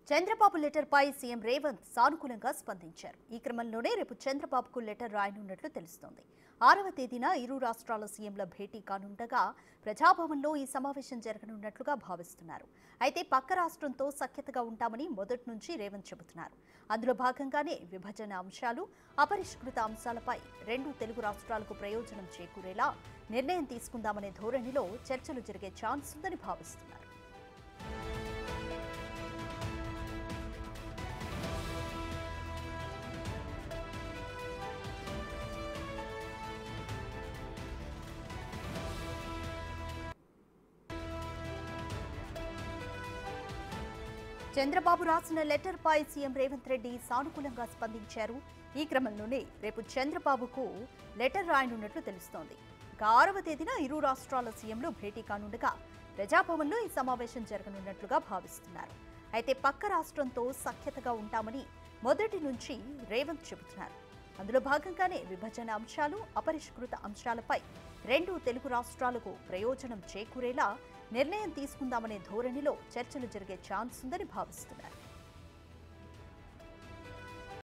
Chandrababu లెటర్పై CM Revanth సానుకూలంగా స్పందించారు. ఈ క్రమంలోనే రేపు చంద్రబాబుకు లెటర్ రాయనున్నట్లు తెలుస్తోంది. 6వ తేదీన ఇరు రాష్ట్రాల సీఎంల భేటీ కానుండగా ప్రజాభవన్లో ఈ సమావేశం జరగనున్నట్లుగా భావిస్తున్నారు. అయితే పక్క రాష్ట్రంతో సఖ్యతగా ఉంటామని మొదటి నుంచి రేవంత్ చెబుతున్నారు. అందులో భాగంగానే విభజన అంశాలు, అపరిష్కృత అంశాలపై రెండు తెలుగు రాష్ట్రాలకు ప్రయోజనం చేకూరేలా నిర్ణయం తీసుకుందామనే ధోరణిలో చర్చలు జరిగే ఛాన్స్ ఉందని భావిస్తున్నారు. చంద్రబాబు రాసిన లెటర్పై సీఎం రేవంత్ రెడ్డి సానుకూలంగా స్పందించారు. ఈ క్రమంలోనే రేపు చంద్రబాబుకు లెటర్ రాయనున్నట్లు తెలుస్తోంది. 6వ తేదీన ఇరు రాష్ట్రాల సీఎంలు భేటీ కానుండగా ప్రజాభవన్లో ఈ సమావేశం జరగనున్నట్లుగా భావిస్తున్నారు. అయితే పక్క రాష్ట్రంతో సఖ్యతగా ఉంటామని మొదటి నుంచి రేవంత్ చెబుతున్నారు. అందులో భాగంగానే విభజన అంశాలు, అపరిష్కృత అంశాలపై రెండు తెలుగు రాష్ట్రాలకు ప్రయోజనం చేకూరేలా నిర్ణయం తీసుకుందామనే ధోరణిలో చర్చలు జరిగే ఛాన్స్ ఉందని భావిస్తున్నారు.